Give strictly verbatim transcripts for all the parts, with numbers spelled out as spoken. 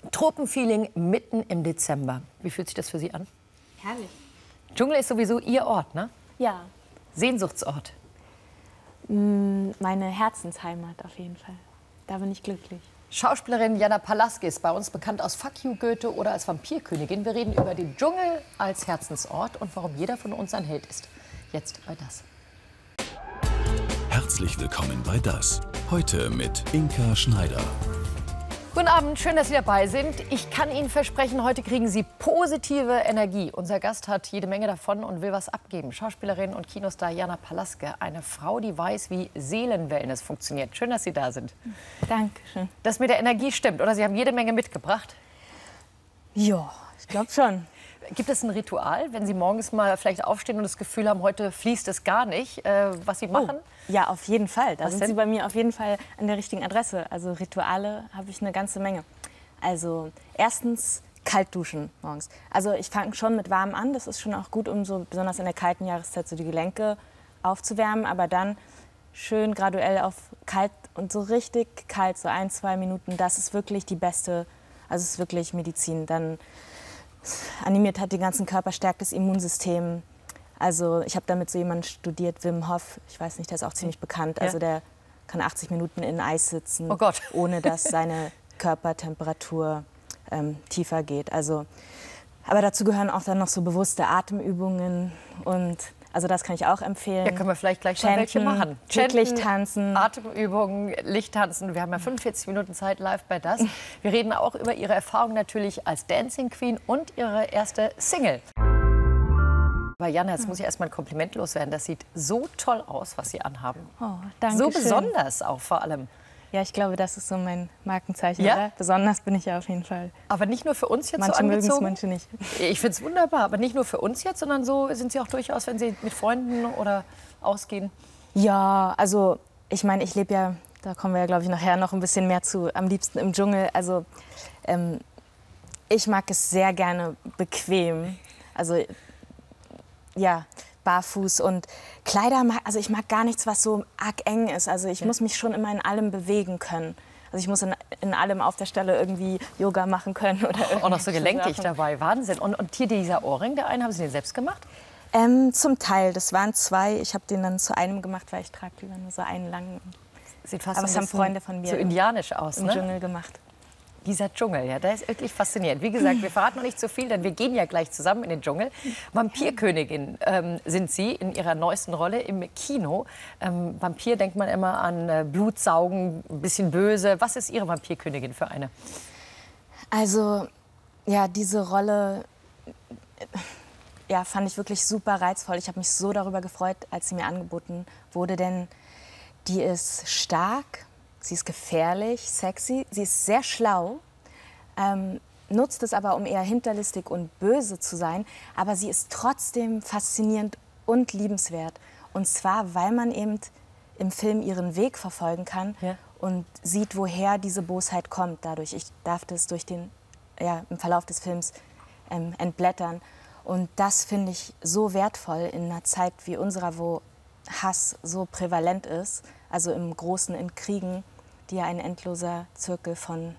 Tropenfeeling mitten im Dezember. Wie fühlt sich das für Sie an? Herrlich. Dschungel ist sowieso Ihr Ort, ne? Ja. Sehnsuchtsort. Meine Herzensheimat auf jeden Fall. Da bin ich glücklich. Schauspielerin Jana Palaskis, bei uns bekannt aus Fuck You Goethe oder als Vampirkönigin. Wir reden über den Dschungel als Herzensort und warum jeder von uns ein Held ist. Jetzt bei Das. Herzlich willkommen bei Das. Heute mit Inka Schneider. Guten Abend, schön, dass Sie dabei sind. Ich kann Ihnen versprechen, heute kriegen Sie positive Energie. Unser Gast hat jede Menge davon und will was abgeben. Schauspielerin und Kinostar Jana Palaskis, eine Frau, die weiß, wie Seelenwellness funktioniert. Schön, dass Sie da sind. Dankeschön. Das mit der Energie stimmt, oder? Sie haben jede Menge mitgebracht. Ja, ich glaube schon. Gibt es ein Ritual, wenn Sie morgens mal vielleicht aufstehen und das Gefühl haben, heute fließt es gar nicht, äh, was Sie machen? Oh, ja, auf jeden Fall. Da Was sind denn? Sie bei mir auf jeden Fall an der richtigen Adresse. Also Rituale habe ich eine ganze Menge. Also erstens kalt duschen morgens. Also ich fange schon mit warm an. Das ist schon auch gut, um so besonders in der kalten Jahreszeit so die Gelenke aufzuwärmen. Aber dann schön graduell auf kalt und so richtig kalt, so ein, zwei Minuten. Das ist wirklich die beste, also es ist wirklich Medizin. Dann animiert hat den ganzen Körper, stärkt das Immunsystem. Also ich habe damit so jemanden studiert, Wim Hof, ich weiß nicht, der ist auch ziemlich bekannt. Also der kann achtzig Minuten in Eis sitzen, Oh Gott. ohne dass seine Körpertemperatur ähm, tiefer geht. Also, aber dazu gehören auch dann noch so bewusste Atemübungen und also das kann ich auch empfehlen. Ja, können wir vielleicht gleich mal welche machen. Wirklich tanzen. Atemübungen, Lichttanzen. Wir haben ja fünfundvierzig Minuten Zeit live bei Das. Wir reden auch über Ihre Erfahrung natürlich als Dancing Queen und Ihre erste Single. Aber Jana, jetzt muss ich erst mal ein Kompliment loswerden. Das sieht so toll aus, was Sie anhaben. Oh, danke So schön. besonders auch vor allem. Ja, ich glaube, das ist so mein Markenzeichen, Ja? oder? Besonders bin ich ja auf jeden Fall. Aber nicht nur für uns jetzt Manche so mögen es, angezogen. manche nicht. Ich finde es wunderbar, aber nicht nur für uns jetzt, sondern so sind Sie auch durchaus, wenn Sie mit Freunden oder ausgehen. Ja, also ich meine, ich lebe ja, da kommen wir ja, glaube ich, nachher noch ein bisschen mehr zu, am liebsten im Dschungel. Also ähm, ich mag es sehr gerne bequem. Also ja, barfuß und Kleider, mag, also ich mag gar nichts, was so arg eng ist. Also ich Ja. muss mich schon immer in allem bewegen können. Also ich muss in, in allem auf der Stelle irgendwie Yoga machen können. Oder Auch noch so irgendwelche gelenkig Sachen. dabei, Wahnsinn. Und, und hier dieser Ohrring, der einen, haben Sie den selbst gemacht? Ähm, zum Teil, das waren zwei. Ich habe den dann zu einem gemacht, weil ich trage lieber nur so einen langen Sieht fast Aber so es ein haben bisschen Freunde von mir so indianisch aus, im ne? Dschungel gemacht. Dieser Dschungel, ja, der ist wirklich faszinierend. Wie gesagt, wir verraten noch nicht so viel, denn wir gehen ja gleich zusammen in den Dschungel. Vampirkönigin ähm, sind Sie in Ihrer neuesten Rolle im Kino. Ähm, Vampir denkt man immer an äh, Blutsaugen, ein bisschen böse. Was ist Ihre Vampirkönigin für eine? Also, ja, diese Rolle ja, fand ich wirklich super reizvoll. Ich habe mich so darüber gefreut, als sie mir angeboten wurde, denn die ist stark, sie ist gefährlich, sexy, sie ist sehr schlau, ähm, nutzt es aber, um eher hinterlistig und böse zu sein. Aber sie ist trotzdem faszinierend und liebenswert. Und zwar, weil man eben im Film ihren Weg verfolgen kann Ja. und sieht, woher diese Bosheit kommt. Dadurch, ich darf das durch den, ja, im Verlauf des Films ähm, entblättern. Und das finde ich so wertvoll in einer Zeit wie unserer, wo Hass so prävalent ist. Also im Großen, in Kriegen, die ja ein endloser Zirkel von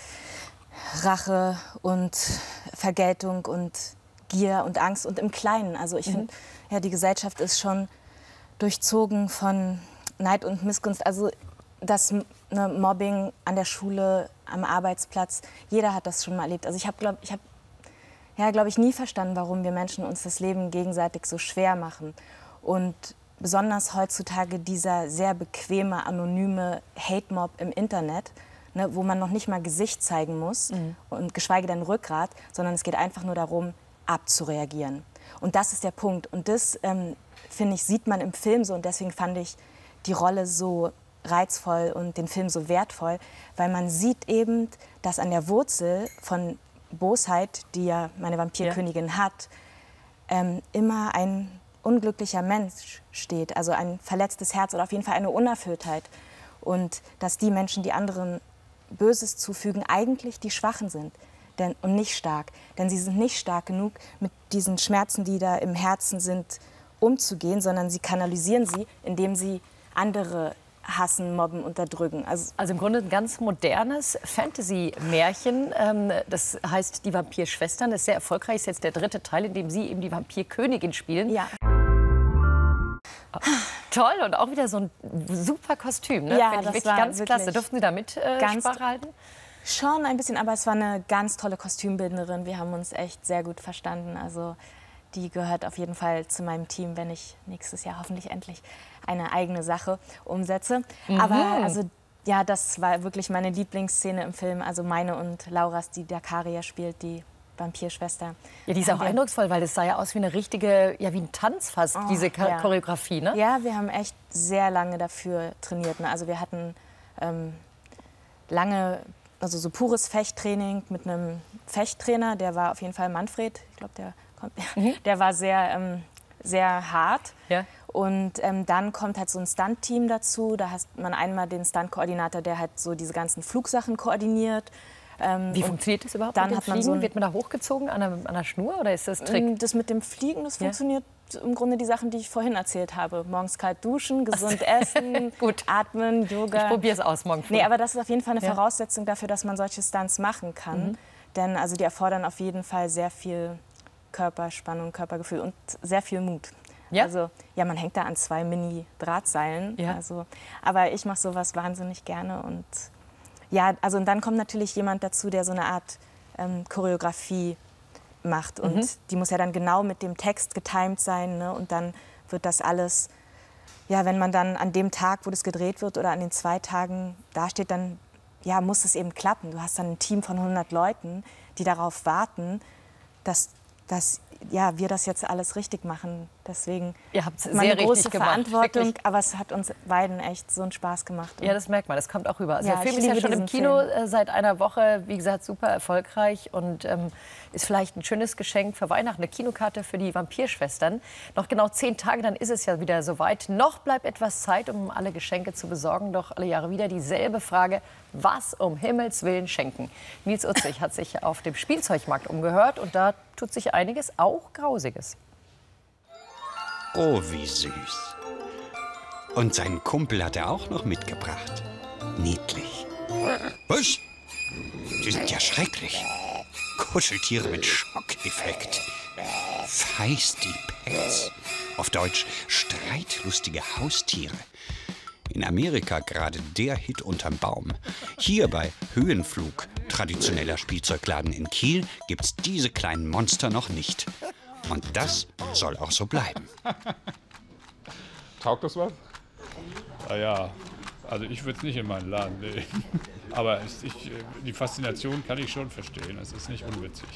Rache und Vergeltung und Gier und Angst und im Kleinen. Also ich finde, ja, die Gesellschaft ist schon durchzogen von Neid und Missgunst. Also das ne, Mobbing an der Schule, am Arbeitsplatz, jeder hat das schon mal erlebt. Also ich habe, glaube ich, habe ja, glaube ich, nie verstanden, warum wir Menschen uns das Leben gegenseitig so schwer machen. Und besonders heutzutage dieser sehr bequeme, anonyme Hate-Mob im Internet, ne, wo man noch nicht mal Gesicht zeigen muss mhm. und geschweige denn Rückgrat, sondern es geht einfach nur darum, abzureagieren. Und das ist der Punkt. Und das, ähm, finde ich, sieht man im Film so. Und deswegen fand ich die Rolle so reizvoll und den Film so wertvoll, weil man sieht eben, dass an der Wurzel von Bosheit, die ja meine Vampirkönigin ja. hat, ähm, immer ein unglücklicher Mensch steht, also ein verletztes Herz oder auf jeden Fall eine Unerfülltheit. Und dass die Menschen, die anderen Böses zufügen, eigentlich die Schwachen sind denn, und nicht stark. Denn sie sind nicht stark genug, mit diesen Schmerzen, die da im Herzen sind, umzugehen, sondern sie kanalisieren sie, indem sie andere hassen, mobben, unterdrücken. Also, also im Grunde ein ganz modernes Fantasy-Märchen. Ähm, das heißt Die Vampirschwestern. Das ist sehr erfolgreich. Das ist jetzt der dritte Teil, in dem Sie eben die Vampirkönigin spielen. ja. Toll und auch wieder so ein super Kostüm. Ne? Ja, Finde ich das wirklich war ganz wirklich klasse. Durften Sie da mit äh, ganz Sprache halten? Schon ein bisschen, aber es war eine ganz tolle Kostümbildnerin. Wir haben uns echt sehr gut verstanden. Also die gehört auf jeden Fall zu meinem Team, wenn ich nächstes Jahr hoffentlich endlich eine eigene Sache umsetze. Mhm. Aber also ja, das war wirklich meine Lieblingsszene im Film. Also meine und Lauras, die Dakaria spielt, die Vampirschwester. Ja, die ist auch eindrucksvoll, weil es sah ja aus wie eine richtige, ja wie ein Tanz fast, oh, diese ja. Choreografie, ne? Ja, wir haben echt sehr lange dafür trainiert. Ne? Also wir hatten ähm, lange, also so pures Fechttraining mit einem Fechttrainer, der war auf jeden Fall Manfred, ich glaube, der kommt, mhm. der war sehr, ähm, sehr hart. Ja. Und ähm, dann kommt halt so ein Stunt-Team dazu. Da hat man einmal den Stunt-Koordinator, der halt so diese ganzen Flugsachen koordiniert. Ähm, Wie funktioniert das überhaupt dann mit dem hat man Fliegen? So Wird man da hochgezogen an einer, an einer Schnur oder ist das Trick? Das mit dem Fliegen, das ja. funktioniert im Grunde die Sachen, die ich vorhin erzählt habe. Morgens kalt duschen, gesund essen, Gut. atmen, Yoga. Ich probiere es aus morgen früh. Nee, aber das ist auf jeden Fall eine ja. Voraussetzung dafür, dass man solche Stunts machen kann. Mhm. Denn also die erfordern auf jeden Fall sehr viel Körperspannung, Körpergefühl und sehr viel Mut. Ja? Also ja, man hängt da an zwei Mini-Drahtseilen. Ja. Also, aber ich mache sowas wahnsinnig gerne. Und ja, also und dann kommt natürlich jemand dazu, der so eine Art ähm, Choreografie macht. Und mhm. die muss ja dann genau mit dem Text getimt sein. Ne? Und dann wird das alles, ja, wenn man dann an dem Tag, wo das gedreht wird oder an den zwei Tagen dasteht, dann ja, muss es eben klappen. Du hast dann ein Team von hundert Leuten, die darauf warten, dass, dass ja, wir das jetzt alles richtig machen. Deswegen Ihr habt es hat man sehr eine große richtig gemacht, Verantwortung, wirklich. aber es hat uns beiden echt so einen Spaß gemacht. Ja, das merkt man, das kommt auch rüber. Also Ja, der Film ich ist ja liebe schon im diesen Kino Film. äh, seit einer Woche, wie gesagt, super erfolgreich und ähm, ist vielleicht ein schönes Geschenk für Weihnachten, eine Kinokarte für die Vampirschwestern. Noch genau zehn Tage, dann ist es ja wieder soweit. Noch bleibt etwas Zeit, um alle Geschenke zu besorgen, doch alle Jahre wieder dieselbe Frage: Was um Himmels Willen schenken? Nils Utzig hat sich auf dem Spielzeugmarkt umgehört und da tut sich einiges, auch Grausiges. Oh, wie süß. Und seinen Kumpel hat er auch noch mitgebracht. Niedlich. Was? Die sind ja schrecklich. Kuscheltiere mit Schockeffekt. Feisty Pets. Auf Deutsch streitlustige Haustiere. In Amerika gerade der Hit unterm Baum. Hier bei Höhenflug, traditioneller Spielzeugladen in Kiel, gibt's diese kleinen Monster noch nicht. Und das soll auch so bleiben. Taugt das was? Ah ja, also ich würde es nicht in meinen Laden legen. Aber es, ich, die Faszination kann ich schon verstehen. Es ist nicht unwitzig.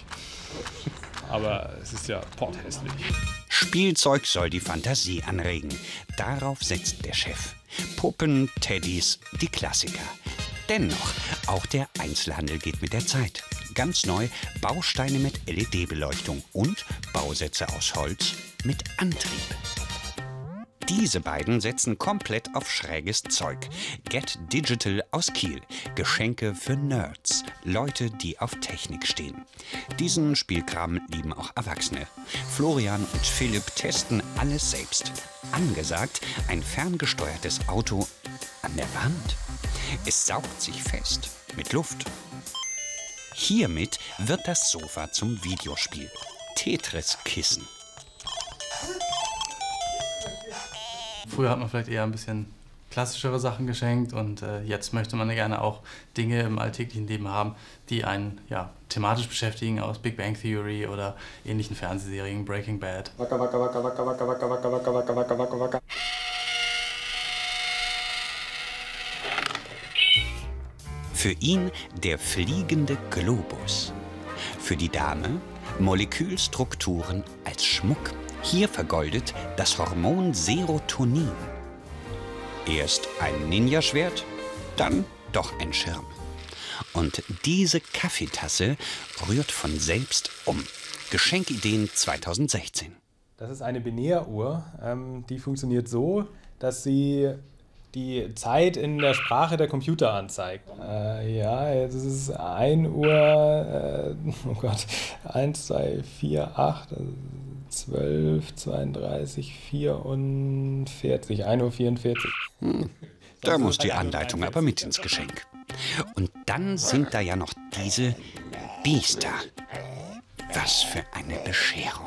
Aber es ist ja potthässlich. Spielzeug soll die Fantasie anregen. Darauf setzt der Chef. Puppen, Teddys, die Klassiker. Dennoch, auch der Einzelhandel geht mit der Zeit. Ganz neu Bausteine mit L E D-Beleuchtung und Bausätze aus Holz mit Antrieb. Diese beiden setzen komplett auf schräges Zeug. Get Digital aus Kiel. Geschenke für Nerds. Leute, die auf Technik stehen. Diesen Spielkram lieben auch Erwachsene. Florian und Philipp testen alles selbst. Angesagt, ein ferngesteuertes Auto an der Wand. Es saugt sich fest mit Luft. Hiermit wird das Sofa zum Videospiel. Tetris-Kissen. Früher hat man vielleicht eher ein bisschen klassischere Sachen geschenkt und äh, jetzt möchte man gerne auch Dinge im alltäglichen Leben haben, die einen ja, thematisch beschäftigen, aus Big Bang Theory oder ähnlichen Fernsehserien, Breaking Bad. Wacker, wacker, wacker, wacker, wacker, wacker, wacker, wacker, wacker, wacker, wacker, wacker. Für ihn der fliegende Globus. Für die Dame Molekülstrukturen als Schmuck. Hier vergoldet das Hormon Serotonin. Erst ein Ninjaschwert, dann doch ein Schirm. Und diese Kaffeetasse rührt von selbst um. Geschenkideen zweitausendsechzehn. Das ist eine Binäruhr. Ähm, die funktioniert so, dass sie die Zeit in der Sprache der Computer anzeigt. Äh, ja, jetzt ist es ein Uhr, äh, oh Gott, eins, zwei, vier, acht, also zwölf, zweiunddreißig, vierundvierzig, ein Uhr vierundvierzig. Hm. Da muss die Anleitung aber mit ins Geschenk. Und dann sind da ja noch diese Biester. Was für eine Bescherung.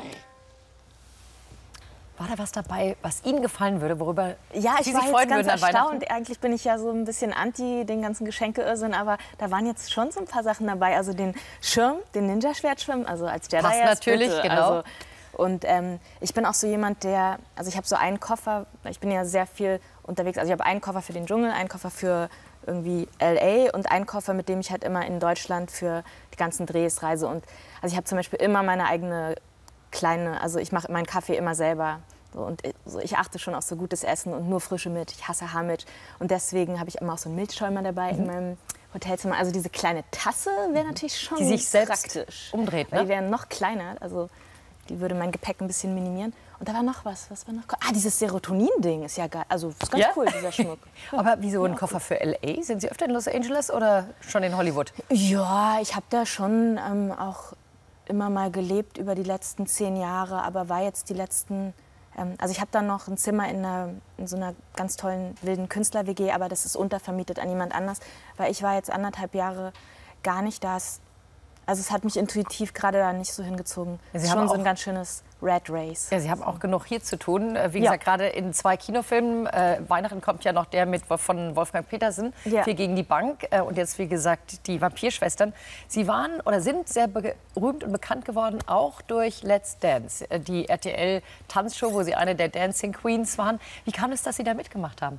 War da was dabei, was Ihnen gefallen würde, worüber Ja, ich Sie war sich jetzt freuen ganz würden an Weihnachten? erstaunt. Eigentlich bin ich ja so ein bisschen anti den ganzen Geschenkeirrsinn, aber da waren jetzt schon so ein paar Sachen dabei. Also den Schirm, den Ninja-Schwertschirm, also als Jedi. Passt natürlich, bitte. genau. Also, und ähm, ich bin auch so jemand, der, also ich habe so einen Koffer, ich bin ja sehr viel unterwegs, also ich habe einen Koffer für den Dschungel, einen Koffer für irgendwie L A und einen Koffer, mit dem ich halt immer in Deutschland für die ganzen Drehs reise. Und also ich habe zum Beispiel immer meine eigene kleine, also ich mache meinen Kaffee immer selber. So, und so, ich achte schon auf so gutes Essen und nur frische Milch. Ich hasse Haarmilch. Und deswegen habe ich immer auch so einen Milchschäumer dabei mhm. in meinem Hotelzimmer. Also diese kleine Tasse wäre natürlich schon die sich selbst praktisch. Umdreht, ne? Weil die wäre noch kleiner. Also die würde mein Gepäck ein bisschen minimieren. Und da war noch was. Was war noch? Ah, dieses Serotonin-Ding ist ja geil. Also ist ganz Ja? cool, dieser Schmuck. Aber wieso ein Koffer für L A? Sind Sie öfter in Los Angeles oder schon in Hollywood? Ja, ich habe da schon ähm, auch immer mal gelebt über die letzten zehn Jahre. Aber war jetzt die letzten... Also ich habe dann noch ein Zimmer in, einer, in so einer ganz tollen wilden Künstler-W G, aber das ist untervermietet an jemand anders, weil ich war jetzt anderthalb Jahre gar nicht da. Also es hat mich intuitiv gerade da nicht so hingezogen. Es ist schon so ein ganz schönes Rat Race. Ja, Sie haben auch genug hier zu tun. Wie Ja. gesagt, gerade in zwei Kinofilmen. Äh, Weihnachten kommt ja noch der mit von Wolfgang Petersen, Ja. Vier gegen die Bank. Äh, und jetzt, wie gesagt, die Vampirschwestern. Sie waren oder sind sehr berühmt und bekannt geworden, auch durch Let's Dance, äh, die R T L-Tanzshow, wo Sie eine der Dancing Queens waren. Wie kam es, dass Sie da mitgemacht haben?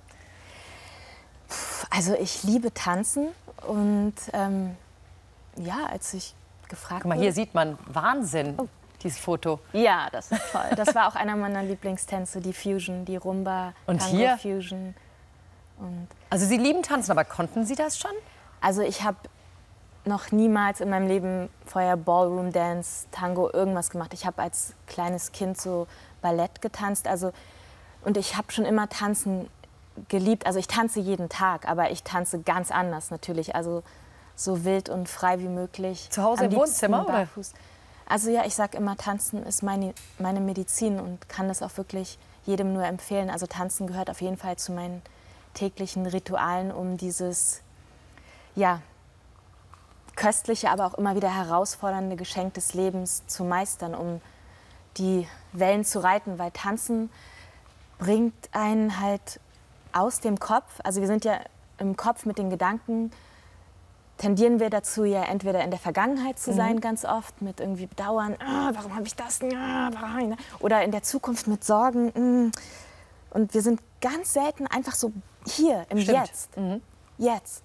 Also ich liebe Tanzen und ähm, ja, als ich gefragt Guck mal, wurde... hier sieht man Wahnsinn, oh. dieses Foto. Ja, das war toll. Das war auch einer meiner Lieblingstänze, die Fusion, die Rumba, Und Tango hier? Fusion. Und Also Sie lieben Tanzen, aber konnten Sie das schon? also ich habe noch niemals in meinem Leben vorher Ballroom Dance, Tango, irgendwas gemacht. Ich habe als kleines Kind so Ballett getanzt. Also, und ich habe schon immer Tanzen geliebt. Also ich tanze jeden Tag, aber ich tanze ganz anders natürlich. Also so wild und frei wie möglich. Zu Hause Am im liebsten Wohnzimmer, oder? barfuß. Also ja, ich sage immer, Tanzen ist meine, meine Medizin und kann das auch wirklich jedem nur empfehlen. Also Tanzen gehört auf jeden Fall zu meinen täglichen Ritualen, um dieses, ja, köstliche, aber auch immer wieder herausfordernde Geschenk des Lebens zu meistern, um die Wellen zu reiten. Weil Tanzen bringt einen halt aus dem Kopf, also wir sind ja im Kopf mit den Gedanken, tendieren wir dazu, ja entweder in der Vergangenheit zu sein, mhm. ganz oft, mit irgendwie Bedauern, ah, warum habe ich das denn? Ah, warum? Oder in der Zukunft mit Sorgen. Mm. Und wir sind ganz selten einfach so hier, im Stimmt. Jetzt. Mhm. Jetzt.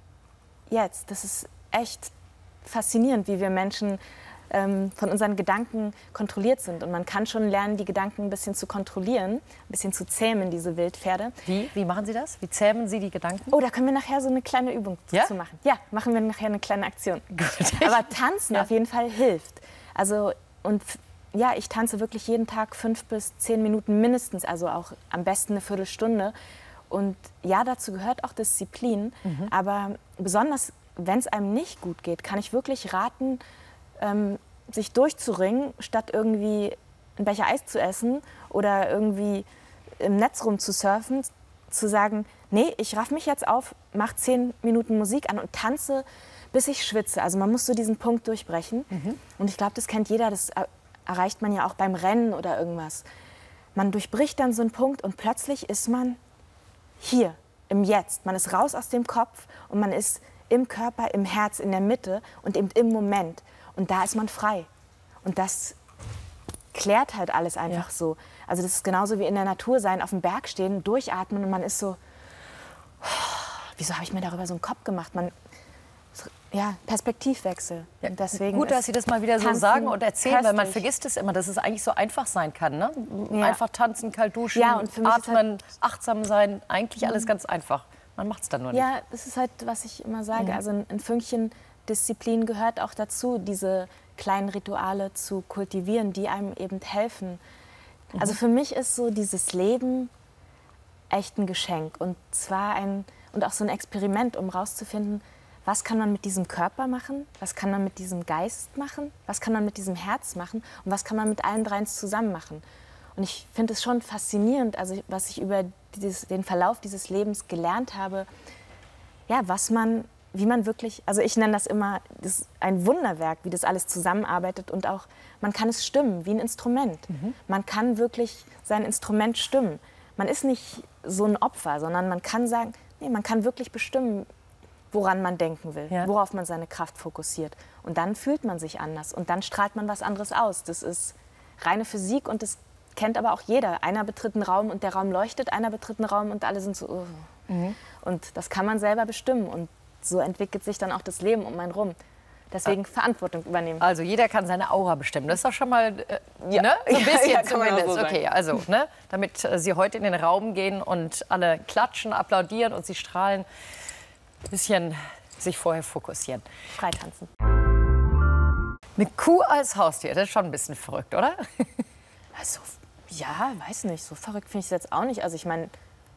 Jetzt. Das ist echt faszinierend, wie wir Menschen ähm, von unseren Gedanken kontrolliert sind. Und man kann schon lernen, die Gedanken ein bisschen zu kontrollieren, ein bisschen zu zähmen, diese Wildpferde. Wie? Wie machen Sie das? Wie zähmen Sie die Gedanken? Oh, da können wir nachher so eine kleine Übung Ja? zu machen. Ja, machen wir nachher eine kleine Aktion. Gut. Aber tanzen Ja. auf jeden Fall hilft. Also, und f- ja, ich tanze wirklich jeden Tag fünf bis zehn Minuten mindestens, also auch am besten eine Viertelstunde. Und ja, dazu gehört auch Disziplin. Mhm. Aber besonders, wenn es einem nicht gut geht, kann ich wirklich raten, ähm, sich durchzuringen, statt irgendwie einen Becher Eis zu essen oder irgendwie im Netz rumzusurfen, zu sagen, nee, ich raff mich jetzt auf, mach zehn Minuten Musik an und tanze, bis ich schwitze. Also man muss so diesen Punkt durchbrechen. Mhm. Und ich glaube, das kennt jeder, das er- erreicht man ja auch beim Rennen oder irgendwas. Man durchbricht dann so einen Punkt und plötzlich ist man hier, im Jetzt. Man ist raus aus dem Kopf und man ist im Körper, im Herz, in der Mitte und eben im Moment. Und da ist man frei. Und das klärt halt alles einfach Ja. so. Also das ist genauso wie in der Natur sein, auf dem Berg stehen, durchatmen und man ist so, wieso habe ich mir darüber so einen Kopf gemacht? Man, ja, Perspektivwechsel. Ja, und deswegen gut, dass ist Sie das mal wieder so Tanzen sagen und erzählen, weil man köstlich. vergisst es immer, dass es eigentlich so einfach sein kann. Ne? Ja. Einfach tanzen, kalt duschen, Ja, und für mich ist atmen, achtsam sein, eigentlich alles ganz einfach. Man macht es dann nur nicht. Ja, das ist halt, was ich immer sage. Also ein, ein Fünkchen Disziplin gehört auch dazu, diese kleinen Rituale zu kultivieren, die einem eben helfen. Also für mich ist so dieses Leben echt ein Geschenk. Und zwar ein, und auch so ein Experiment, um rauszufinden, was kann man mit diesem Körper machen, was kann man mit diesem Geist machen, was kann man mit diesem Herz machen und was kann man mit allen dreien zusammen machen. Und ich finde es schon faszinierend, also was ich über dieses, den Verlauf dieses Lebens gelernt habe, ja, was man, wie man wirklich, also ich nenne das immer, das ist ein Wunderwerk, wie das alles zusammenarbeitet und auch, man kann es stimmen, wie ein Instrument. Mhm. Man kann wirklich sein Instrument stimmen. Man ist nicht so ein Opfer, sondern man kann sagen, nee, man kann wirklich bestimmen, woran man denken will, ja. worauf man seine Kraft fokussiert. Und dann fühlt man sich anders und dann strahlt man was anderes aus. Das ist reine Physik und das kennt aber auch jeder. Einer betritt einen Raum und der Raum leuchtet, einer betritt einen Raum und alle sind so... Oh. Mhm. Und das kann man selber bestimmen und so entwickelt sich dann auch das Leben um einen rum. Deswegen Verantwortung übernehmen. Also jeder kann seine Aura bestimmen. Das ist doch schon mal äh, ja. ne? so ein bisschen ja, ja, zumindest. So okay, also ne? damit äh, Sie heute in den Raum gehen und alle klatschen, applaudieren und Sie strahlen, ein bisschen sich vorher fokussieren. Freitanzen. Eine Kuh als Haustier, das ist schon ein bisschen verrückt, oder? Also, ja, weiß nicht. So verrückt finde ich es jetzt auch nicht. Also ich meine,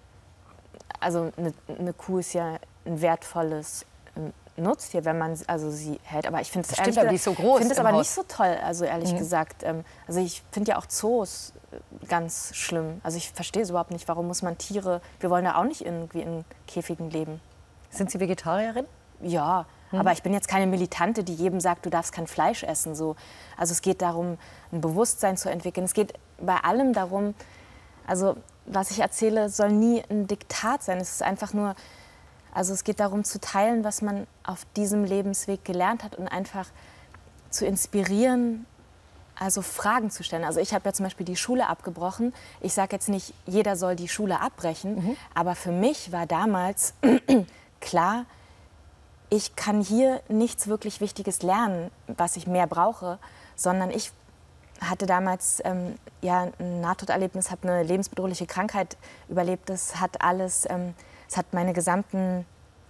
also eine, eine Kuh ist ja ein wertvolles Nutztier, wenn man also sie hält. Aber ich finde es ehrlich gesagt, so groß finde es aber Haus. Nicht so toll. Also ehrlich mhm. gesagt, ähm, also ich finde ja auch Zoos ganz schlimm. Also ich verstehe es überhaupt nicht. Warum muss man Tiere? Wir wollen ja auch nicht irgendwie in Käfigen leben. Sind Sie Vegetarierin? Ja, mhm. aber ich bin jetzt keine Militante, die jedem sagt, du darfst kein Fleisch essen. So. Also es geht darum, ein Bewusstsein zu entwickeln. Es geht bei allem darum, also was ich erzähle, soll nie ein Diktat sein. Es ist einfach nur, also es geht darum zu teilen, was man auf diesem Lebensweg gelernt hat und einfach zu inspirieren, also Fragen zu stellen. Also ich habe ja zum Beispiel die Schule abgebrochen. Ich sage jetzt nicht, jeder soll die Schule abbrechen, mhm. aber für mich war damals klar, ich kann hier nichts wirklich Wichtiges lernen, was ich mehr brauche, sondern ich hatte damals ähm, ja, ein Nahtoderlebnis, habe eine lebensbedrohliche Krankheit überlebt. Das hat alles, ähm, das hat meine gesamten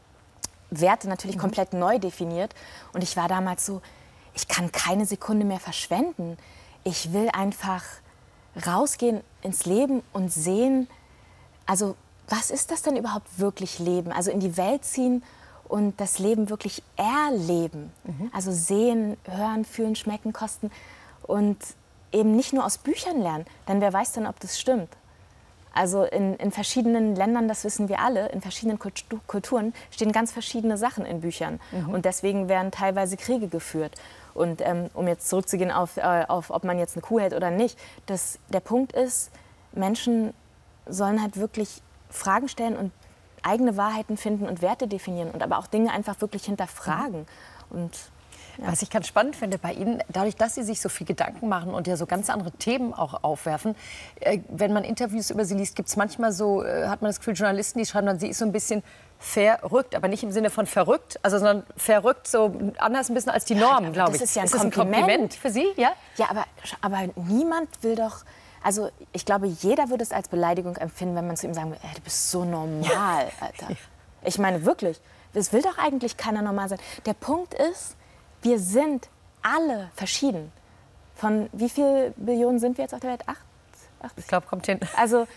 Werte natürlich mhm. komplett neu definiert. Und ich war damals so, ich kann keine Sekunde mehr verschwenden. Ich will einfach rausgehen ins Leben und sehen, also was ist das denn überhaupt wirklich Leben? Also in die Welt ziehen und das Leben wirklich erleben. Mhm. Also sehen, hören, fühlen, schmecken, kosten. Und eben nicht nur aus Büchern lernen, denn wer weiß denn, ob das stimmt. Also in, in verschiedenen Ländern, das wissen wir alle, in verschiedenen Kulturen stehen ganz verschiedene Sachen in Büchern. Mhm. Und deswegen werden teilweise Kriege geführt. Und ähm, um jetzt zurückzugehen auf, äh, auf, ob man jetzt eine Kuh hält oder nicht, das, der Punkt ist, Menschen sollen halt wirklich Fragen stellen und eigene Wahrheiten finden und Werte definieren und aber auch Dinge einfach wirklich hinterfragen. Mhm. Und ja. Was ich ganz spannend finde bei Ihnen, dadurch, dass Sie sich so viel Gedanken machen und ja so ganz andere Themen auch aufwerfen, äh, wenn man Interviews über Sie liest, gibt es manchmal so, äh, hat man das Gefühl, Journalisten, die schreiben dann, sie ist so ein bisschen verrückt, aber nicht im Sinne von verrückt, also sondern verrückt so anders ein bisschen als die Norm, ja, glaube ich. Das ist ja ein, ist das ein Kompliment. Kompliment für Sie, ja? Ja, aber, aber niemand will doch, also ich glaube, jeder würde es als Beleidigung empfinden, wenn man zu ihm sagen würde, du bist so normal, Alter. Ja. Ich meine wirklich, es will doch eigentlich keiner normal sein. Der Punkt ist, wir sind alle verschieden. Von wie viel Billionen sind wir jetzt auf der Welt? Acht? Acht? Ich glaube, kommt hin. Also,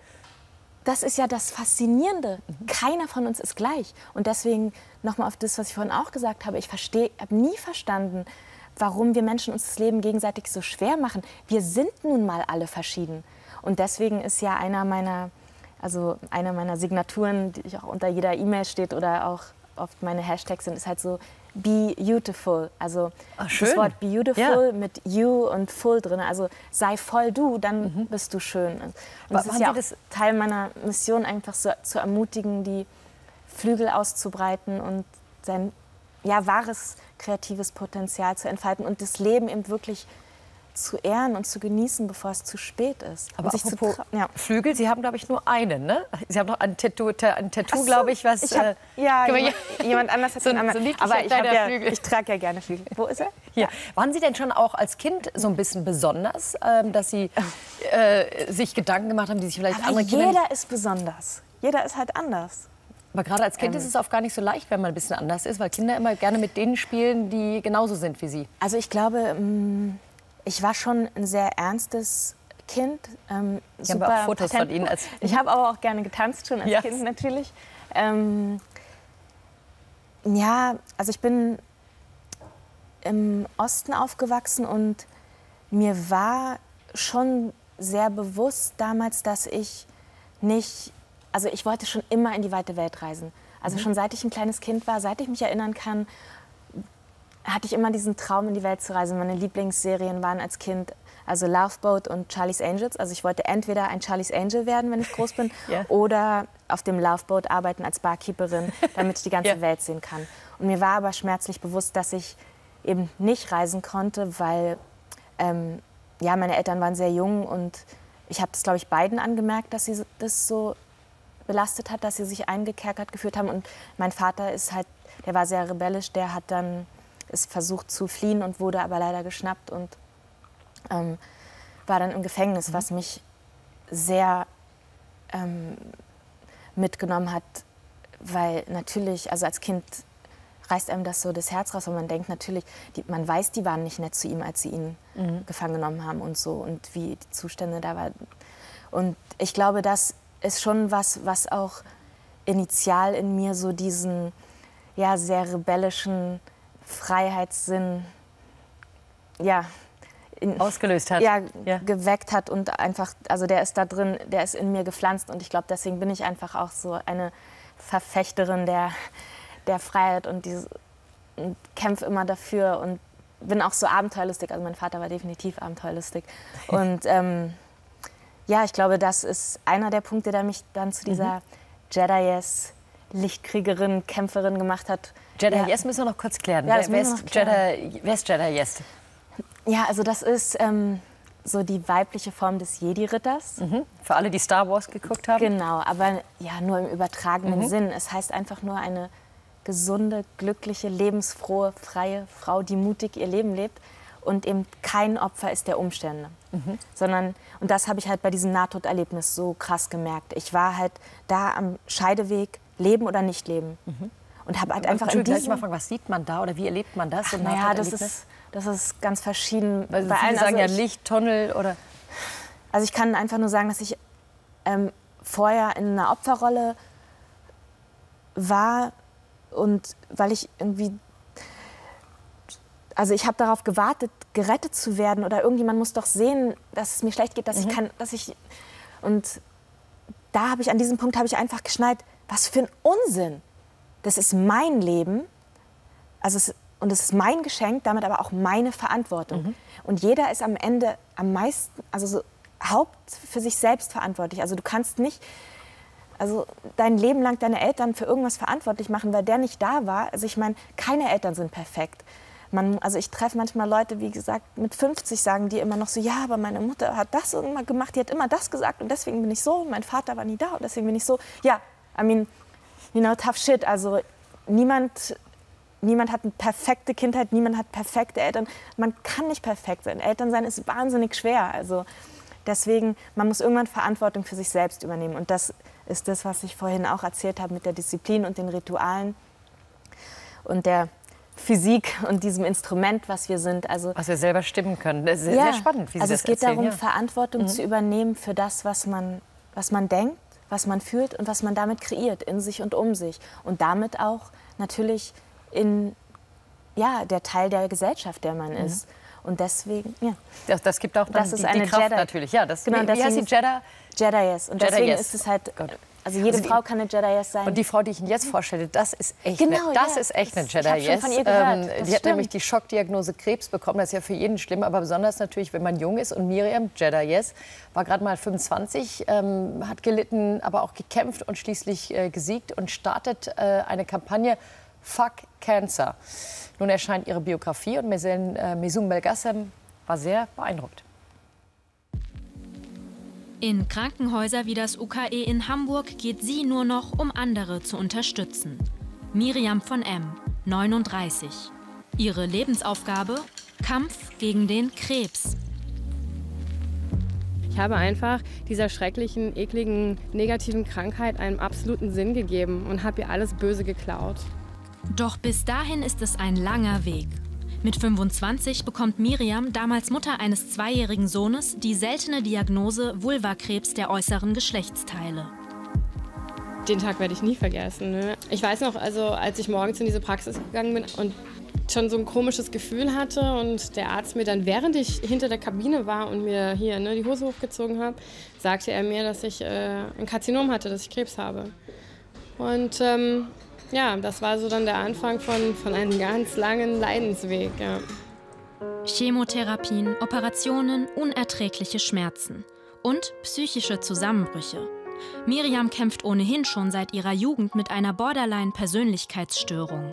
das ist ja das Faszinierende. Mhm. Keiner von uns ist gleich. Und deswegen nochmal auf das, was ich vorhin auch gesagt habe. Ich verstehe, habe nie verstanden, warum wir Menschen uns das Leben gegenseitig so schwer machen. Wir sind nun mal alle verschieden. Und deswegen ist ja einer meiner, also einer meiner Signaturen, die auch unter jeder E-Mail steht oder auch oft meine Hashtags sind, ist halt so be beautiful. Also Ach, das Wort beautiful ja. mit you und full drin. Also sei voll du, dann mhm. bist du schön. Und das ist ja auch das Teil meiner Mission, einfach so zu ermutigen, die Flügel auszubreiten und sein ja, wahres kreatives Potenzial zu entfalten und das Leben eben wirklich zu ehren und zu genießen, bevor es zu spät ist. Aber sich zu ja. Flügel, Sie haben, glaube ich, nur einen, ne? Sie haben noch ein Tattoo, ein Tattoo so, glaube ich, was... Ich hab, äh, ja, jemand, jemand anders hat so, den anderen. So aber ich, ja, ich trage ja gerne Flügel. Wo ist er? Ja. Waren Sie denn schon auch als Kind so ein bisschen besonders, ähm, dass Sie äh, sich Gedanken gemacht haben, die sich vielleicht aber andere Kinder... jeder ist besonders. Jeder ist halt anders. Aber gerade als Kind ähm, ist es oft gar nicht so leicht, wenn man ein bisschen anders ist, weil Kinder immer gerne mit denen spielen, die genauso sind wie Sie. Also ich glaube... Mh, Ich war schon ein sehr ernstes Kind. Ähm, ich habe auch Fotos Patent. von Ihnen. Als ich habe aber auch gerne getanzt, schon als yes. Kind natürlich. Ähm, ja, also ich bin im Osten aufgewachsen und mir war schon sehr bewusst damals, dass ich nicht, also ich wollte schon immer in die weite Welt reisen. Also mhm. schon seit ich ein kleines Kind war, seit ich mich erinnern kann, hatte ich immer diesen Traum, in die Welt zu reisen. Meine Lieblingsserien waren als Kind also Love Boat und Charlie's Angels. Also ich wollte entweder ein Charlie's Angel werden, wenn ich groß bin, ja. oder auf dem Love Boat arbeiten als Barkeeperin, damit ich die ganze ja. Welt sehen kann. Und mir war aber schmerzlich bewusst, dass ich eben nicht reisen konnte, weil ähm, ja, meine Eltern waren sehr jung und ich habe das, glaube ich, beiden angemerkt, dass sie das so belastet hat, dass sie sich eingekerkert gefühlt haben. Und mein Vater ist halt, der war sehr rebellisch, der hat dann ist versucht zu fliehen und wurde aber leider geschnappt und ähm, war dann im Gefängnis, mhm. was mich sehr ähm, mitgenommen hat, weil natürlich, also als Kind reißt einem das so das Herz raus, und man denkt natürlich, die, man weiß, die waren nicht nett zu ihm, als sie ihn mhm. gefangen genommen haben und so und wie die Zustände da waren. Und ich glaube, das ist schon was, was auch initial in mir so diesen ja, sehr rebellischen Freiheitssinn ja, in, ausgelöst hat. Ja, ja, geweckt hat und einfach, also der ist da drin, der ist in mir gepflanzt und ich glaube, deswegen bin ich einfach auch so eine Verfechterin der, der Freiheit und, diese, und kämpfe immer dafür und bin auch so abenteuerlustig, also mein Vater war definitiv abenteuerlustig und ähm, ja, ich glaube, das ist einer der Punkte, der mich dann zu dieser mhm. Jedi-Yes Lichtkriegerin, Kämpferin gemacht hat. Jedi ja. Yes müssen wir noch kurz klären. Ja, wer, wer, ist Jedi, wer ist Jedi Yes? Ja, also das ist ähm, so die weibliche Form des Jedi-Ritters. Mhm. Für alle, die Star Wars geguckt haben. Genau, aber ja, nur im übertragenen mhm. Sinn. Es heißt einfach nur eine gesunde, glückliche, lebensfrohe, freie Frau, die mutig ihr Leben lebt und eben kein Opfer ist der Umstände. Mhm. Sondern, und das habe ich halt bei diesem Nahtoderlebnis so krass gemerkt. Ich war halt da am Scheideweg, leben oder nicht leben. Mhm. Und habe halt einfach in diesem... Mal fragen, was sieht man da oder wie erlebt man das? Ach, naja, das ist, das ist ganz verschieden. Weil bei allen sagen also ja Licht, Tunnel oder... Also ich kann einfach nur sagen, dass ich ähm, vorher in einer Opferrolle war und weil ich irgendwie... Also ich habe darauf gewartet, gerettet zu werden oder irgendjemand muss doch sehen, dass es mir schlecht geht, dass mhm. ich kann, dass ich... Und da habe ich, an diesem Punkt habe ich einfach geschnallt, was für ein Unsinn. Das ist mein Leben also es, und es ist mein Geschenk, damit aber auch meine Verantwortung. Mhm. Und jeder ist am Ende am meisten, also so haupt für sich selbst verantwortlich. Also du kannst nicht also dein Leben lang deine Eltern für irgendwas verantwortlich machen, weil der nicht da war. Also ich meine, keine Eltern sind perfekt. Man, also ich treffe manchmal Leute, wie gesagt, mit fünfzig sagen die immer noch so, ja, aber meine Mutter hat das immer gemacht, die hat immer das gesagt und deswegen bin ich so, und mein Vater war nie da und deswegen bin ich so. Ja, I mean, you know, tough shit. Also niemand, niemand hat eine perfekte Kindheit, niemand hat perfekte Eltern. Man kann nicht perfekt sein. Eltern sein ist wahnsinnig schwer. Also deswegen, man muss irgendwann Verantwortung für sich selbst übernehmen. Und das ist das, was ich vorhin auch erzählt habe mit der Disziplin und den Ritualen und der Physik und diesem Instrument, was wir sind. Also, was wir selber stimmen können. Das ist sehr, ja, sehr spannend, wie Sie also das es geht erzählen, darum, ja. Verantwortung mhm. zu übernehmen für das, was man, was man denkt, was man fühlt und was man damit kreiert, in sich und um sich. Und damit auch natürlich in ja, der Teil der Gesellschaft, der man mhm. ist. Und deswegen, ja. Das, das gibt auch dann das ist die, eine die Kraft Jedi. natürlich. Ja, das, genau, wie, wie heißt die Jedi? Jedi Yes. Und Jedi deswegen yes. ist es halt, Gott. also jede Also die, Frau kann eine Jedi Yes sein. Und die Frau, die ich Ihnen jetzt vorstelle, das ist echt genau, eine, das ja. ist echt eine Ich Jedi hab schon Yes. von ihr gehört. Ähm, Das die hat stimmt. nämlich die Schockdiagnose Krebs bekommen. Das ist ja für jeden schlimm, aber besonders natürlich, wenn man jung ist. Und Miriam, Jedi Yes, war gerade mal fünfundzwanzig, ähm, hat gelitten, aber auch gekämpft und schließlich äh, gesiegt und startet äh, eine Kampagne Fuck Cancer. Nun erscheint ihre Biografie und Meseen, äh, Mesum Belgassem war sehr beeindruckt. In Krankenhäuser wie das U K E in Hamburg geht sie nur noch, um andere zu unterstützen. Miriam von M., neununddreißig. Ihre Lebensaufgabe? Kampf gegen den Krebs. Ich habe einfach dieser schrecklichen, ekligen, negativen Krankheit einen absoluten Sinn gegeben und habe ihr alles Böse geklaut. Doch bis dahin ist es ein langer Weg. Mit fünfundzwanzig bekommt Miriam, damals Mutter eines zweijährigen Sohnes, die seltene Diagnose Vulvakrebs der äußeren Geschlechtsteile. Den Tag werde ich nie vergessen. Ne? Ich weiß noch, also als ich morgens in diese Praxis gegangen bin und schon so ein komisches Gefühl hatte und der Arzt mir dann, während ich hinter der Kabine war und mir hier ne, die Hose hochgezogen habe, sagte er mir, dass ich äh, ein Karzinom hatte, dass ich Krebs habe. Und ähm, ja, das war so dann der Anfang von, von einem ganz langen Leidensweg. Ja. Chemotherapien, Operationen, unerträgliche Schmerzen und psychische Zusammenbrüche. Miriam kämpft ohnehin schon seit ihrer Jugend mit einer Borderline-Persönlichkeitsstörung.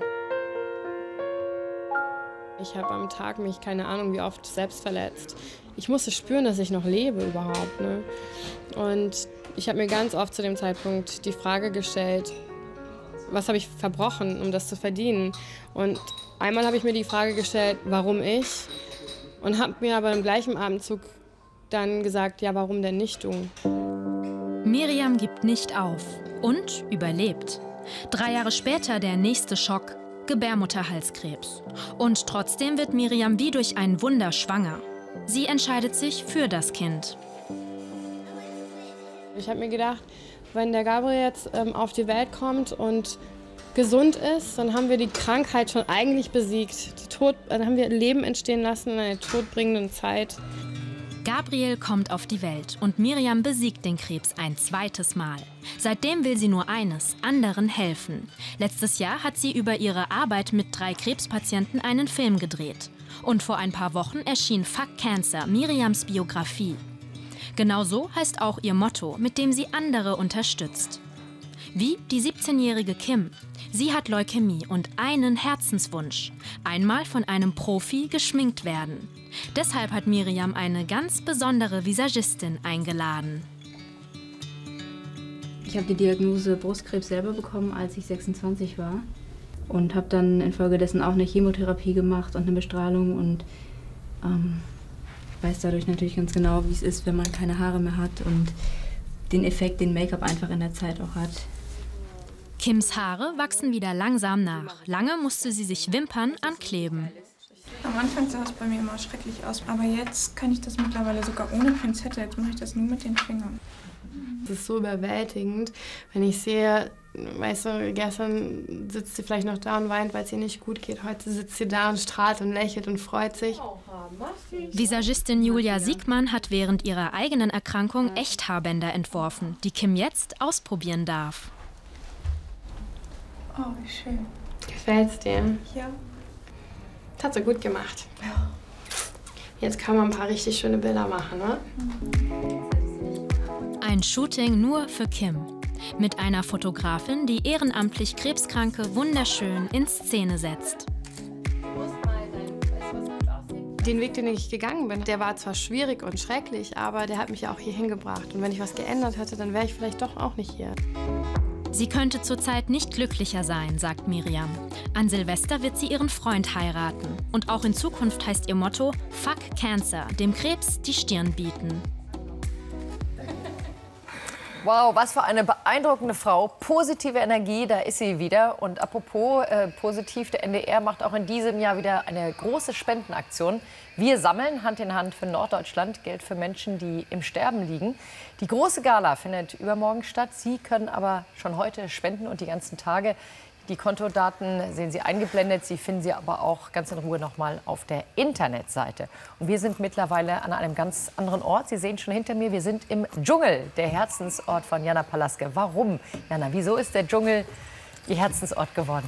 Ich habe am Tag mich, keine Ahnung, wie oft selbst verletzt. Ich musste spüren, dass ich noch lebe überhaupt. Ne? Und ich habe mir ganz oft zu dem Zeitpunkt die Frage gestellt, was habe ich verbrochen, um das zu verdienen? Und einmal habe ich mir die Frage gestellt, warum ich? Und habe mir aber im gleichen Atemzug dann gesagt, ja, warum denn nicht du? Miriam gibt nicht auf und überlebt. Drei Jahre später der nächste Schock, Gebärmutterhalskrebs. Und trotzdem wird Miriam wie durch ein Wunder schwanger. Sie entscheidet sich für das Kind. Ich habe mir gedacht, wenn der Gabriel jetzt ähm, auf die Welt kommt und gesund ist, dann haben wir die Krankheit schon eigentlich besiegt. Die Tod, dann haben wir Leben entstehen lassen in einer todbringenden Zeit. Gabriel kommt auf die Welt und Miriam besiegt den Krebs ein zweites Mal. Seitdem will sie nur eines, anderen helfen. Letztes Jahr hat sie über ihre Arbeit mit drei Krebspatienten einen Film gedreht. Und vor ein paar Wochen erschien Fuck Cancer, Miriams Biografie. Genauso heißt auch ihr Motto, mit dem sie andere unterstützt. Wie die siebzehnjährige Kim. Sie hat Leukämie und einen Herzenswunsch. Einmal von einem Profi geschminkt werden. Deshalb hat Miriam eine ganz besondere Visagistin eingeladen. Ich habe die Diagnose Brustkrebs selber bekommen, als ich sechsundzwanzig war. Und habe dann infolgedessen auch eine Chemotherapie gemacht und eine Bestrahlung. Und ähm, weiß dadurch natürlich ganz genau, wie es ist, wenn man keine Haare mehr hat. Und den Effekt, den Make-up einfach in der Zeit auch hat. Kims Haare wachsen wieder langsam nach. Lange musste sie sich Wimpern ankleben. Am Anfang sah es bei mir immer schrecklich aus, aber jetzt kann ich das mittlerweile sogar ohne Pinzette. Jetzt mache ich das nur mit den Fingern. Es ist so überwältigend, wenn ich sehe, weißt du, gestern sitzt sie vielleicht noch da und weint, weil es ihr nicht gut geht. Heute sitzt sie da und strahlt und lächelt und freut sich. Visagistin Julia Siegmann hat während ihrer eigenen Erkrankung Echthaarbänder entworfen, die Kim jetzt ausprobieren darf. Oh, wie schön. Gefällt's dir? Ja. Das hat sie gut gemacht. Ja. Jetzt kann man ein paar richtig schöne Bilder machen, ne? Ein Shooting nur für Kim. Mit einer Fotografin, die ehrenamtlich Krebskranke wunderschön in Szene setzt. Den Weg, den ich gegangen bin, der war zwar schwierig und schrecklich, aber der hat mich ja auch hier hingebracht. Und wenn ich was geändert hätte, dann wäre ich vielleicht doch auch nicht hier. Sie könnte zurzeit nicht glücklicher sein, sagt Miriam. An Silvester wird sie ihren Freund heiraten. Und auch in Zukunft heißt ihr Motto Fuck Cancer, dem Krebs die Stirn bieten. Wow, was für eine beeindruckende Frau. Positive Energie, da ist sie wieder. Und apropos äh, positiv, der N D R macht auch in diesem Jahr wieder eine große Spendenaktion. Wir sammeln Hand in Hand für Norddeutschland Geld für Menschen, die im Sterben liegen. Die große Gala findet übermorgen statt. Sie können aber schon heute spenden und die ganzen Tage. Die Kontodaten sehen Sie eingeblendet. Sie finden sie aber auch ganz in Ruhe noch mal auf der Internetseite. Und wir sind mittlerweile an einem ganz anderen Ort. Sie sehen schon hinter mir, wir sind im Dschungel, der Herzensort von Jana Palaske. Warum, Jana? Wieso ist der Dschungel Ihr Herzensort geworden?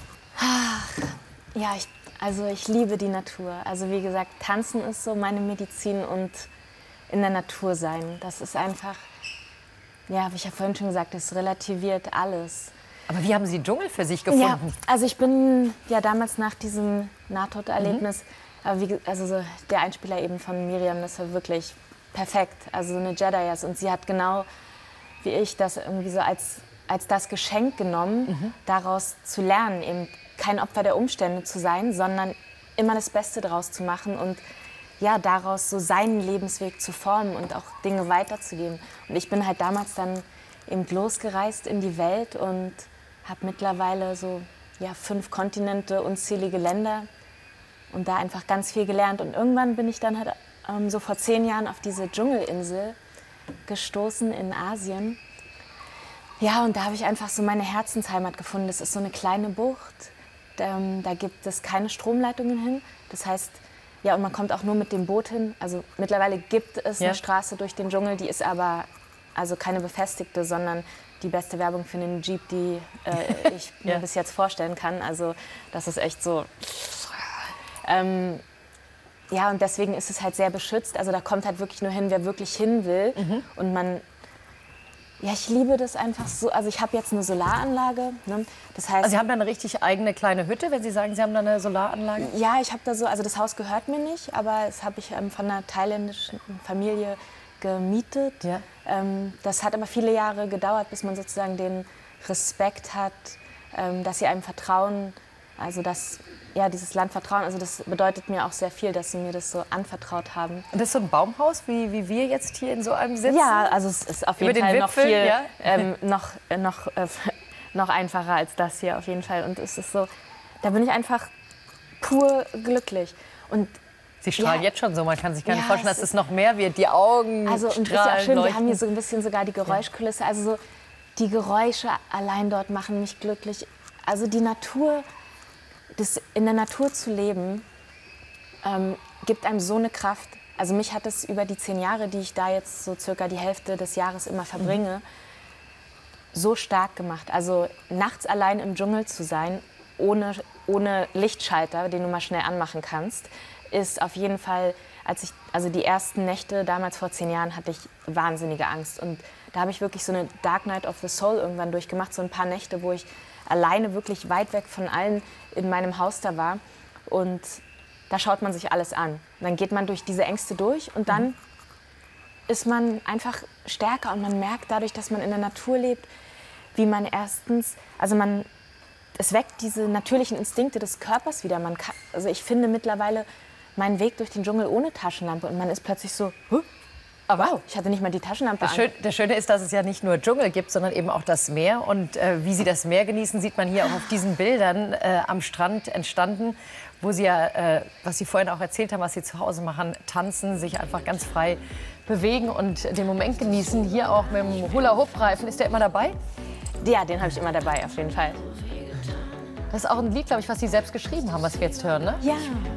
Ja, ich, also ich liebe die Natur. Also wie gesagt, Tanzen ist so meine Medizin und in der Natur sein. Das ist einfach, ja, wie ich ja vorhin schon gesagt, das relativiert alles. Aber wie haben Sie Dschungel für sich gefunden? Ja, also ich bin ja damals nach diesem Nahtoderlebnis, mhm. aber wie, also so der Einspieler eben von Miriam, das war wirklich perfekt. Also so eine Jedi. Und sie hat genau wie ich das irgendwie so als, als das Geschenk genommen, mhm. daraus zu lernen, eben kein Opfer der Umstände zu sein, sondern immer das Beste daraus zu machen und ja, daraus so seinen Lebensweg zu formen und auch Dinge weiterzugeben. Und ich bin halt damals dann eben losgereist in die Welt und habe mittlerweile so ja, fünf Kontinente, unzählige Länder und da einfach ganz viel gelernt. Und irgendwann bin ich dann halt ähm, so vor zehn Jahren auf diese Dschungelinsel gestoßen in Asien. Ja, und da habe ich einfach so meine Herzensheimat gefunden. Das ist so eine kleine Bucht, ähm, da gibt es keine Stromleitungen hin. Das heißt, ja, und man kommt auch nur mit dem Boot hin. Also mittlerweile gibt es ja. eine Straße durch den Dschungel, die ist aber also keine befestigte, sondern die beste Werbung für den Jeep, die äh, ich mir ja. bis jetzt vorstellen kann. Also das ist echt so... Ähm, ja, und deswegen ist es halt sehr beschützt. Also da kommt halt wirklich nur hin, wer wirklich hin will. Mhm. Und man... Ja, ich liebe das einfach so. Also ich habe jetzt eine Solaranlage. Ne? Das heißt, also Sie haben da eine richtig eigene kleine Hütte, wenn Sie sagen, Sie haben da eine Solaranlage? Ja, ich habe da so, also das Haus gehört mir nicht, aber das habe ich ähm, von einer thailändischen Familie gemietet. Ja. Ähm, das hat aber viele Jahre gedauert, bis man sozusagen den Respekt hat, ähm, dass sie einem vertrauen. Also dass, ja, dieses Land vertrauen, also das bedeutet mir auch sehr viel, dass sie mir das so anvertraut haben. Und das ist so ein Baumhaus, wie, wie wir jetzt hier in so einem sitzen? Ja, also es ist auf jeden Über Fall den noch Wipfel, viel, ja? ähm, noch, äh, noch, äh, noch einfacher als das hier auf jeden Fall. Und es ist so, da bin ich einfach pur glücklich. Und Sie strahlen ja, jetzt schon so, man kann sich gar nicht ja, vorstellen, dass es noch mehr wird. Die Augen also, und strahlen, das ist ja auch schön, leuchten. wir haben hier so ein bisschen sogar die Geräuschkulisse. Also so, die Geräusche allein dort machen mich glücklich. Also die Natur, das in der Natur zu leben, ähm, gibt einem so eine Kraft. Also mich hat es über die zehn Jahre, die ich da jetzt so circa die Hälfte des Jahres immer verbringe, mhm. so stark gemacht. Also nachts allein im Dschungel zu sein, ohne, ohne Lichtschalter, den du mal schnell anmachen kannst, ist auf jeden Fall, als ich, also die ersten Nächte damals vor zehn Jahren hatte ich wahnsinnige Angst. Und da habe ich wirklich so eine Dark Night of the Soul irgendwann durchgemacht, so ein paar Nächte, wo ich alleine wirklich weit weg von allen in meinem Haus da war. Und da schaut man sich alles an. Dann geht man durch diese Ängste durch und dann mhm. ist man einfach stärker und man merkt dadurch, dass man in der Natur lebt, wie man erstens, also man, es weckt diese natürlichen Instinkte des Körpers wieder. Man kann, also ich finde mittlerweile meinen Weg durch den Dschungel ohne Taschenlampe und man ist plötzlich so, huh? Aber wow, ich hatte nicht mal die Taschenlampe das an. Schön, das Schöne ist, dass es ja nicht nur Dschungel gibt, sondern eben auch das Meer. Und äh, wie Sie das Meer genießen, sieht man hier auch auf diesen Bildern äh, am Strand entstanden, wo Sie ja, äh, was Sie vorhin auch erzählt haben, was Sie zu Hause machen, tanzen, sich einfach ganz frei bewegen und den Moment genießen. Hier auch mit dem Hula-Hoop-Reifen. Ist der immer dabei? Ja, den habe ich immer dabei, auf jeden Fall. Das ist auch ein Lied, glaube ich, was Sie selbst geschrieben haben, was wir jetzt hören, ne? Ja.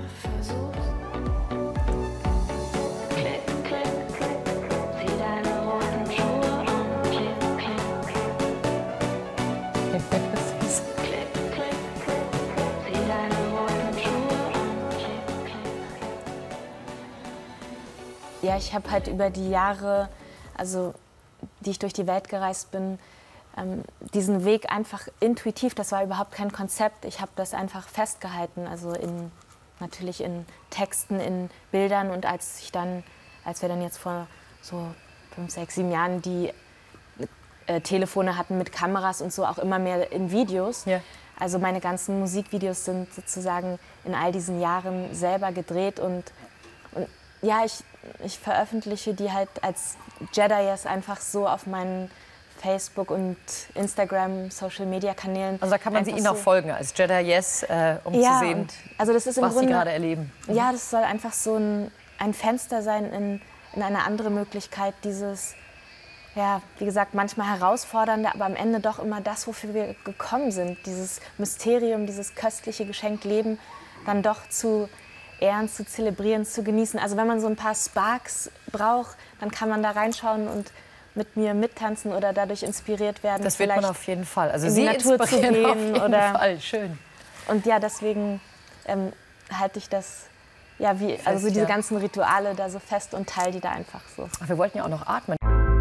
Ja, ich habe halt über die Jahre, also die ich durch die Welt gereist bin, ähm, diesen Weg einfach intuitiv, das war überhaupt kein Konzept. Ich habe das einfach festgehalten, also in, natürlich in Texten, in Bildern. Und als ich dann, als wir dann jetzt vor so fünf, sechs, sieben Jahren die äh, Telefone hatten mit Kameras und so, auch immer mehr in Videos. Ja. Also meine ganzen Musikvideos sind sozusagen in all diesen Jahren selber gedreht und, und ja, ich, ich veröffentliche die halt als Jedi-Yes einfach so auf meinen Facebook- und Instagram-Social-Media-Kanälen. Also da kann man sie Ihnen auch folgen als Jedi-Yes, äh, um ja, zu sehen, also das ist im was Grunde, Sie gerade erleben. Mhm. Ja, das soll einfach so ein, ein Fenster sein in, in eine andere Möglichkeit, dieses, ja, wie gesagt, manchmal herausfordernde, aber am Ende doch immer das, wofür wir gekommen sind. Dieses Mysterium, dieses köstliche Geschenk Leben dann doch zu ehren, zu zelebrieren, zu genießen. Also wenn man so ein paar Sparks braucht, dann kann man da reinschauen und mit mir mittanzen oder dadurch inspiriert werden. Das wird man auf jeden Fall. Also in Sie die Natur zu gehen auf jeden oder Fall. Schön. Und ja, deswegen ähm, halte ich das, ja, wie, fest, also so diese ja. ganzen Rituale da so fest und teile die da einfach so. Ach, wir wollten ja auch noch atmen.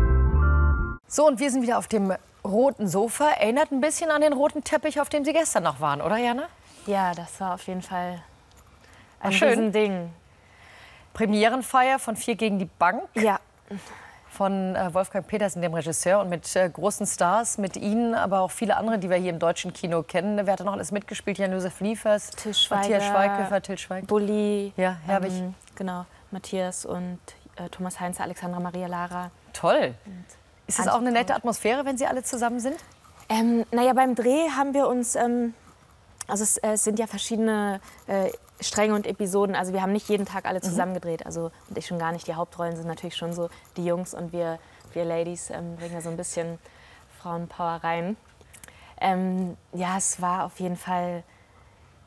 So, und wir sind wieder auf dem roten Sofa. Erinnert ein bisschen an den roten Teppich, auf dem Sie gestern noch waren, oder Jana? Ja, das war auf jeden Fall ein schön Ding. Premierenfeier von Vier gegen die Bank. Ja. Von äh, Wolfgang Petersen, dem Regisseur, und mit äh, großen Stars, mit Ihnen, aber auch viele andere, die wir hier im deutschen Kino kennen. Wer hat da noch alles mitgespielt? Jan-Josef Liefers, Till Schweiger, Matthias Schweighöfer, Till Schweiger. Bulli. Ja, Herbig. Ähm, genau, Matthias und äh, Thomas Heinze, Alexandra Maria Lara. Toll. Und ist das auch eine nette Atmosphäre, wenn Sie alle zusammen sind? Ähm, naja, beim Dreh haben wir uns, ähm, also es, äh, es sind ja verschiedene äh, Stränge und Episoden. Also wir haben nicht jeden Tag alle zusammen gedreht. Also und ich schon gar nicht. Die Hauptrollen sind natürlich schon so die Jungs und wir, wir Ladies ähm, bringen da so ein bisschen Frauenpower rein. Ähm, ja, es war auf jeden Fall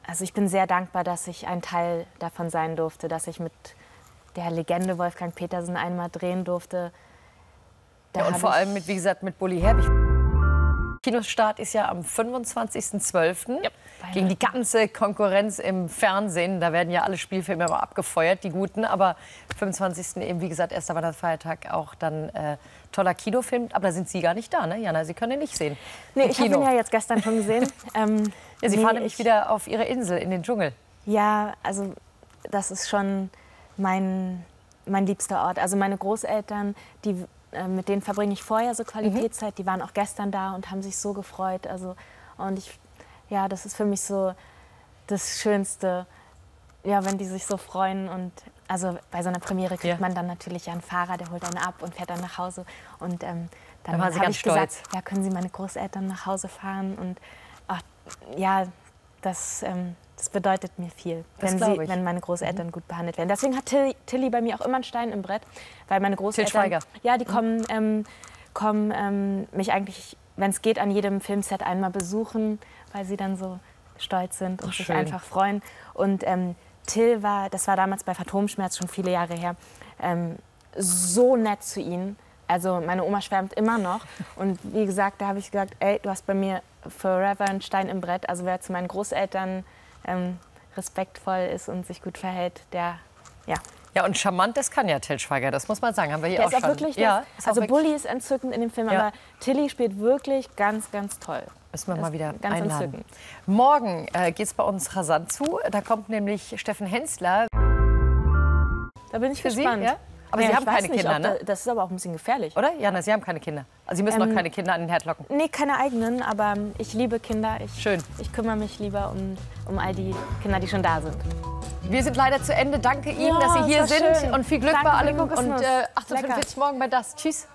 also ich bin sehr dankbar, dass ich ein Teil davon sein durfte, dass ich mit der Legende Wolfgang Petersen einmal drehen durfte. Da ja, und vor allem mit, wie gesagt, mit Bully Herbig. Kinostart ist ja am fünfundzwanzigsten zwölften Ja, gegen die ganze Konkurrenz im Fernsehen. Da werden ja alle Spielfilme immer abgefeuert, die guten. Aber fünfundzwanzigsten eben, wie gesagt, erster Weihnachtsfeiertag auch dann äh, toller Kinofilm. Aber da sind Sie gar nicht da, ne, Jana? Sie können ihn nicht sehen. Nee, ich habe ihn ja jetzt gestern schon gesehen. ähm, ja, Sie nee, fahren nämlich wieder auf Ihre Insel in den Dschungel. Ja, also das ist schon mein, mein liebster Ort. Also meine Großeltern, die... mit denen verbringe ich vorher so Qualitätszeit. Mhm. Die waren auch gestern da und haben sich so gefreut. Also, und ich, ja, das ist für mich so das Schönste, ja, wenn die sich so freuen. Und also bei so einer Premiere kriegt ja. man dann natürlich einen Fahrer, der holt einen ab und fährt dann nach Hause. Und ähm, dann da habe ich gesagt, ja, können Sie meine Großeltern nach Hause fahren? Und ach, ja, das, ähm, das bedeutet mir viel, wenn, sie, wenn meine Großeltern mhm. gut behandelt werden. Deswegen hat Tilly, Tilly bei mir auch immer einen Stein im Brett, weil meine Großeltern, ja, die kommen, mhm. ähm, kommen ähm, mich eigentlich, wenn es geht, an jedem Filmset einmal besuchen, weil sie dann so stolz sind und Ach, sich schön. einfach freuen. Und ähm, Till war, das war damals bei Phantomschmerz schon viele Jahre her, ähm, so nett zu ihnen. Also meine Oma schwärmt immer noch. Und wie gesagt, da habe ich gesagt, ey, du hast bei mir forever einen Stein im Brett. Also wer zu meinen Großeltern ähm, respektvoll ist und sich gut verhält, der, ja. Ja, und charmant, das kann ja Till Schweiger, das muss man sagen. Haben wir hier der auch ist auch schon. Wirklich, ja, ist also Bully ist entzückend in dem Film, ja. aber Tilly spielt wirklich ganz, ganz toll. Müssen wir mal wieder ganz einladen. Entzückend. Morgen äh, geht es bei uns rasant zu. Da kommt nämlich Steffen Hensler. Da bin ich Für gespannt. Sie, ja? Aber ja, Sie haben keine nicht, Kinder, ne? Da, das ist aber auch ein bisschen gefährlich. Oder? Jana, Sie haben keine Kinder. Also Sie müssen ähm, noch keine Kinder an den Herd locken. Nee, keine eigenen, aber ich liebe Kinder. Ich, Schön. Ich kümmere mich lieber um, um all die Kinder, die schon da sind. Wir sind leider zu Ende. Danke Ihnen, ja, dass Sie hier sind. Schön. Und viel Glück Danke bei allem. Und äh, achtzehn Uhr fünfundvierzig morgen bei das. Tschüss.